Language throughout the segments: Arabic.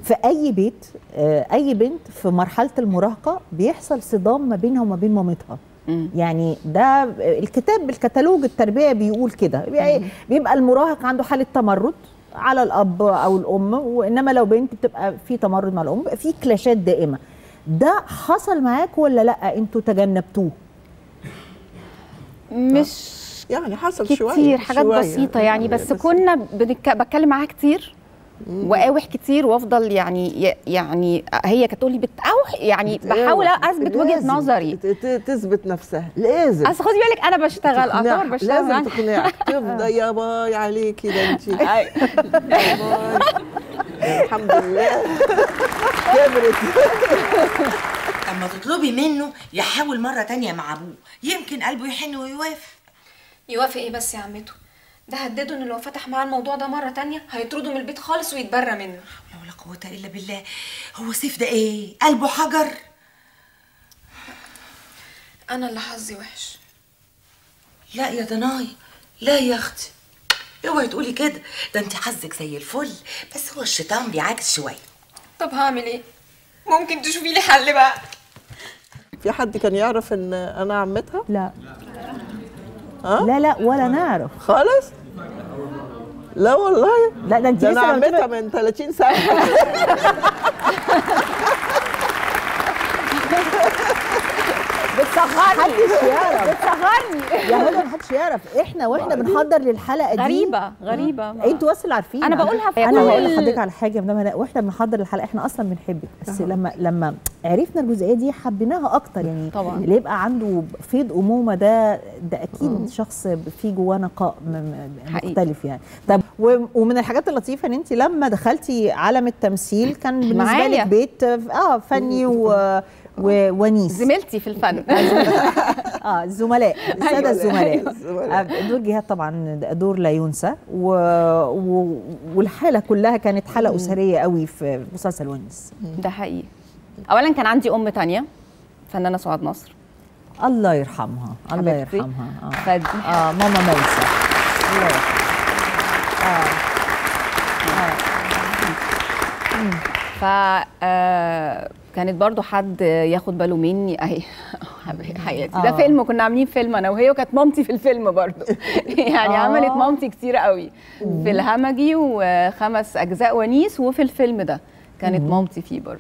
في اي بيت اي بنت في مرحله المراهقه بيحصل صدام ما بينها وما بين مامتها. يعني ده الكتالوج التربيه بيقول كده، بيبقى المراهق عنده حاله تمرد على الاب او الام، وانما لو بنت بتبقى في تمرد مع الام، بيبقى في كلاشات دائمه. ده حصل معاك ولا لا انتوا تجنبتوه؟ مش يعني حصل كتير، حاجات بسيطه يعني، بس كنا بتكلم معاها كتير واقاوح كتير وافضل يعني هي كانت تقول لي بتقاوح، يعني بحاول اثبت وجهه نظري، تثبت نفسها. لازم اصل خدي بالك انا بشتغل، اعتبر بشتغل، لازم تقنعك. تفضل يا باي عليكي ده انت يا باي الحمد لله كبرت. اما تطلبي منه يحاول مره تانية مع ابوه، يمكن قلبه يحن ويوافق. يوافق ايه بس يا عمته؟ ده هدده ان لو فتح معاه الموضوع ده مره تانية هيطرده من البيت خالص ويتبرى منه. لا ولا قوه الا بالله. هو سيف ده ايه؟ قلبه حجر. انا اللي حظي وحش. لا يا ضناي، لا يا اختي، اوعي تقولي كده، ده انت حظك زي الفل، بس هو الشيطان بيعاكس شويه. طب هعمل ايه؟ ممكن تشوفي لي حل بقى؟ في حد كان يعرف ان انا عمتها؟ لا لا ولا نعرف خالص. لا والله. لا ده انت انا عمتها من 30 سنه. بتصغرني، محدش يعرف، بتصغرني يا هدى، محدش يعرف. احنا واحنا بنحضر للحلقه دي غريبه انتوا بس اللي عارفين. انا بقولها في انا هقول لحضرتك على حاجه يا مدام هناء، واحنا بنحضر الحلقه احنا اصلا بنحبك، بس لما عرفنا الجزئيه دي حبيناها اكتر. يعني طبعا اللي يبقى عنده فيض امومه ده اكيد شخص في جواه نقاء مختلف يعني. طب ومن الحاجات اللطيفه ان انت لما دخلتي عالم التمثيل كان بالنسبه لك بيت فني ونيس زميلتي في الفن. الزملاء، الساده الزملاء. دور جهاد طبعا دور لا ينسى، والحاله كلها كانت حاله اسريه قوي في مسلسل ونيس. ده حقيقي. اولا كان عندي ام تانية فنانه سعاد نصر، الله يرحمها، الله يرحمها. ماما موسى، الله يرحمها. كانت برضو حد ياخد باله مني اهي حياتي. ده فيلم كنا عاملين فيلم انا وهي، وكانت مامتي في الفيلم برضو. يعني عملت مامتي كتير قوي في الهمجي، و5 أجزاء ونيس، وفي الفيلم ده كانت مامتي فيه برضو.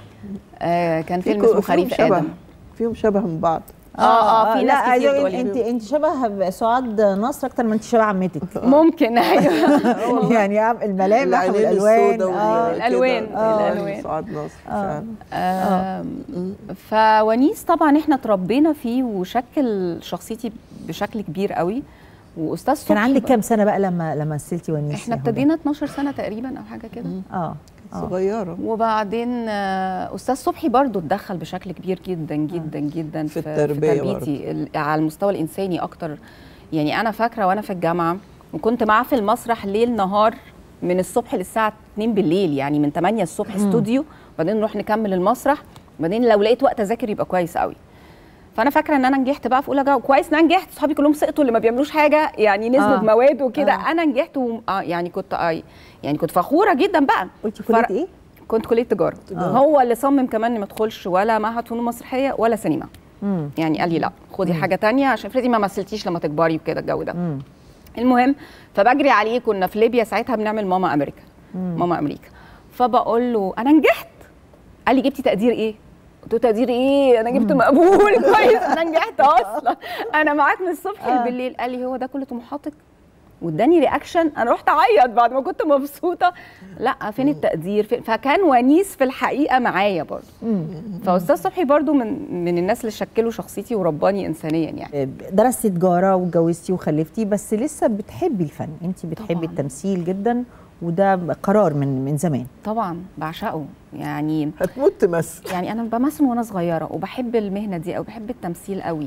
كان فيلم اسمه خريف آدم. فيهم شبه من بعض. في ناس كتير تقولي انت شبه سعاد نصر اكتر ما انت شبه عمتك. ممكن ايوه. يعني الملامح والالوان. الالوان سعاد نصر فعلا. فونيس طبعا احنا اتربينا فيه وشكل شخصيتي بشكل كبير قوي. واستاذ صبحي كان عندك كام سنه بقى لما مثلتي ونيس؟ احنا ابتدينا 12 سنه تقريبا او حاجه كده. صغيره. وبعدين استاذ صبحي برضو اتدخل بشكل كبير جدا جدا جدا في تربيتي على المستوى الانساني اكتر. يعني انا فاكره وانا في الجامعه وكنت معاه في المسرح ليل نهار من الصبح للساعه 2 بالليل، يعني من 8 الصبح استوديو، وبعدين نروح نكمل المسرح، وبعدين لو لقيت وقت اذاكر يبقى كويس قوي. فانا فاكره ان انا نجحت بقى في اولى جامعه، كويس ان انا نجحت. صحابي كلهم سقطوا اللي ما بيعملوش حاجه، يعني نزلوا بمواد وكده. انا نجحت يعني كنت فخوره جدا بقى. قلتي كليه ايه؟ كنت كليه تجاره. هو اللي صمم كمان اني ما ادخلش ولا معهد فنون مسرحيه ولا سينما. يعني قال لي لا خدي حاجه تانية عشان افرضي ما مثلتيش لما تكبري وكده الجو ده. المهم فبجري عليه، كنا في ليبيا ساعتها بنعمل ماما امريكا. ماما امريكا. فبقول له انا نجحت. قال لي جبتي تقدير ايه؟ قلت له تقدير ايه؟ انا جبت مقبول. كويس انا نجحت اصلا، انا معاك من الصبح بالليل. قال لي هو ده كل طموحاتك؟ واداني رياكشن، انا رحت اعيط بعد ما كنت مبسوطه. لا فين التقدير؟ فكان ونيس في الحقيقه معايا برضه. فاستاذ صبحي برضه من الناس اللي شكلوا شخصيتي ورباني انسانيا. يعني درستي تجاره واتجوزتي وخلفتي، بس لسه بتحبي الفن، انت بتحبي التمثيل جدا، وده قرار من زمان. طبعا بعشقه، يعني هتموت تمثل. يعني انا بمثل وانا صغيره وبحب المهنه دي او بحب التمثيل قوي،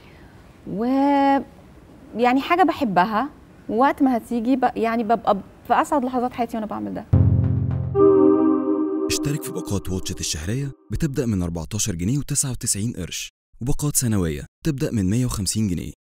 يعني حاجه بحبها، ووقت ما هتيجي يعني ببقى في اسعد لحظات حياتي وانا بعمل ده. اشترك في باقات واتشت الشهريه بتبدا من 14 جنيه و99 قرش، وباقات سنويه تبدا من 150 جنيه.